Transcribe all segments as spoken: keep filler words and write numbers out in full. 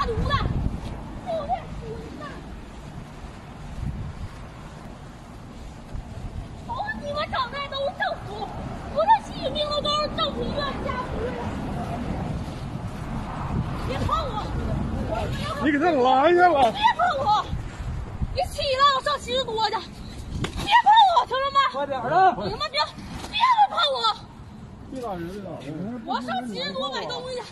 毒的，有点孙子。都是你们整的，都是政府，不是习近平的，都是政府院家属院。别碰我！ 你给他拦下了！ 别碰我！你起来，我上七十多去！别碰我，兄弟们！ 快点的！ 你们别别来碰我！ 别打人！别打人！ 我上七十多买东西去。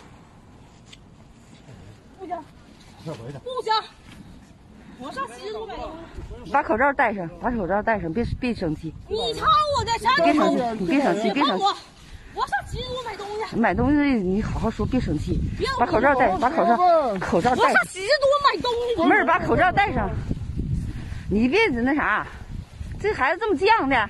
不行，不行，我上七十多买东西。 把口罩戴上，把口罩戴上，别别生气。 你插我的，啥别生气，你别生气，别生气。 我上七十多买东西。 买东西你好好说，别生气。把口罩戴，把口罩口罩戴。 我上七十多买东西。 妹儿，把口罩戴上。你别那啥，这孩子这么犟的。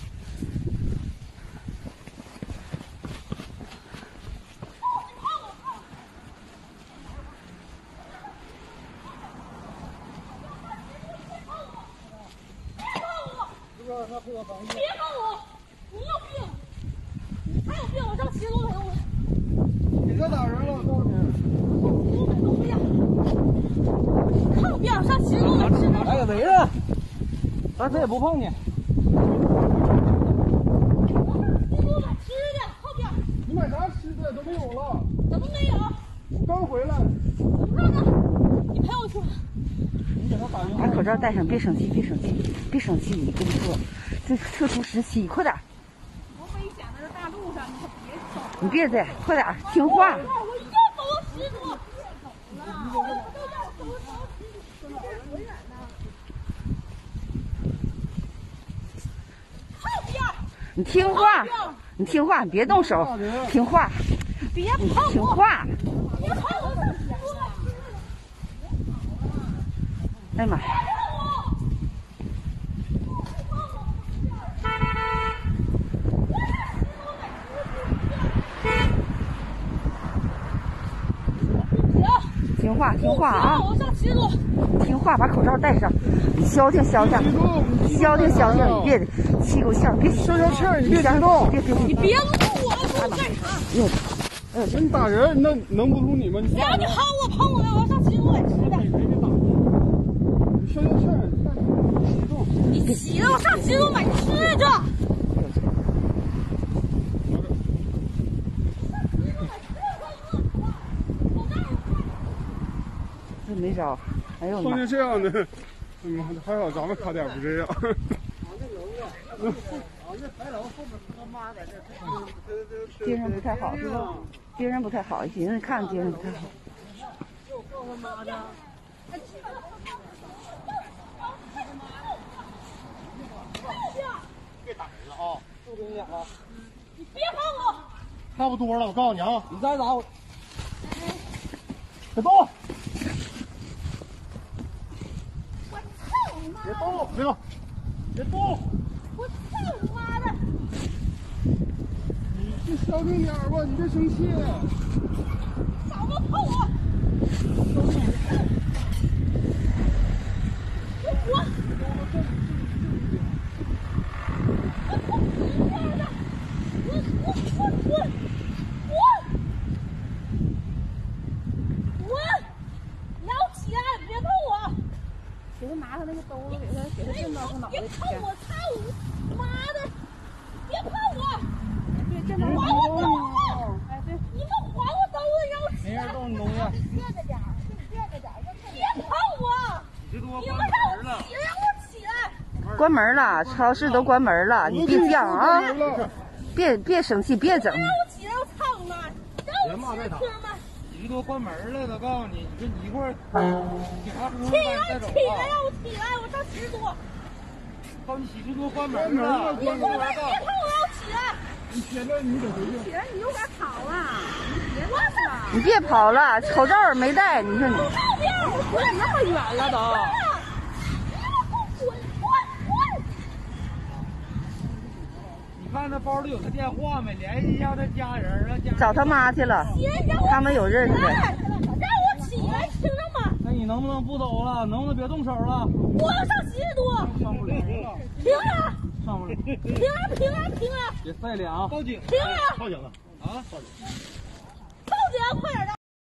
别碰我！你有病！你才有病！我上七十多买东西。 你别打人了，我告诉你。 我买东西。看我病，上七十多买吃的。 来个围着，咱谁也不碰你。 七十多买吃的，后边。 你买啥吃的都没有了？ 怎么没有？ 我刚回来。 我看看，你陪我去。 你给他打电话。 把口罩戴上，别生气，别生气，别生气！你跟你说，这特殊时期，快点。 多危险的，这大路上，你可别走。 你别再，快点，听话。 我一定走到十多。后边。 你听话，你听话，你别动手，听话。 别碰我。 听话。 别碰我！ 哎呀妈呀！听话，听话啊！ 我上七十多。 听话，把口罩戴上。你消停消停，消停消停，你别气够呛，别消消气儿，你别激动， 别别你别录我，录干啥？ 哟， 哎，那你打人，那能不录你吗？你谁让你碰我碰我的？我上七十多买吃的。 你消消气儿，别激动。 你起来，我上七十多买吃的。 这没招，哎呦我妈！ 碰见这样的，妈的，还好咱们卡点不这样。 精神不太好是吧？精神不太好，寻思看精神不太好。 别打人了啊！不跟你讲了。 你别碰我！ 差不多了，我告诉你啊，你再打我。别动！ 我操你妈！ 别动！别动！别动！ 我操你妈的！ 你消停点吧，你别生气。 少他妈碰我！我我我我我我我我！你让我起来，别碰我！ 给他拿他那个兜子，给他给他震到他脑袋别碰我！操你妈的！别碰我！ 对，震到还我兜子！ 哎，对， 你们还我兜子，让我起来！ 没人动你东西。 别碰我！你们让我起来，让我起来！ 关门了，超市都关门了，你别犟啊！别别生气，别整。 让我起来！我操你妈！让我起来，哥们！ 你都关门了，我告诉你，你说你一会儿警察叔叔起来， 带走起来，让我起来！我上十多。 告诉你喜事多关门了， 别碰我！别碰我！让我起来！ 你现在你得回去。 起来，你有点跑了， 我操！ 你别跑了，口罩没戴，你说你。 后边！我那么远了都。 滚滚滚！ 你看他包里有他电话没？联系一下他家人，让家人找他妈去了，他们有认识的。 让我起来，听着吗？ 那你能不能不走了？能不能别动手了？ 我要上七十多。 上不了了， 停着！ 上不了。 停着！停着！停着！ 别赛脸啊！报警！ 停着！ 报警了啊！报警！ 报警！快点的！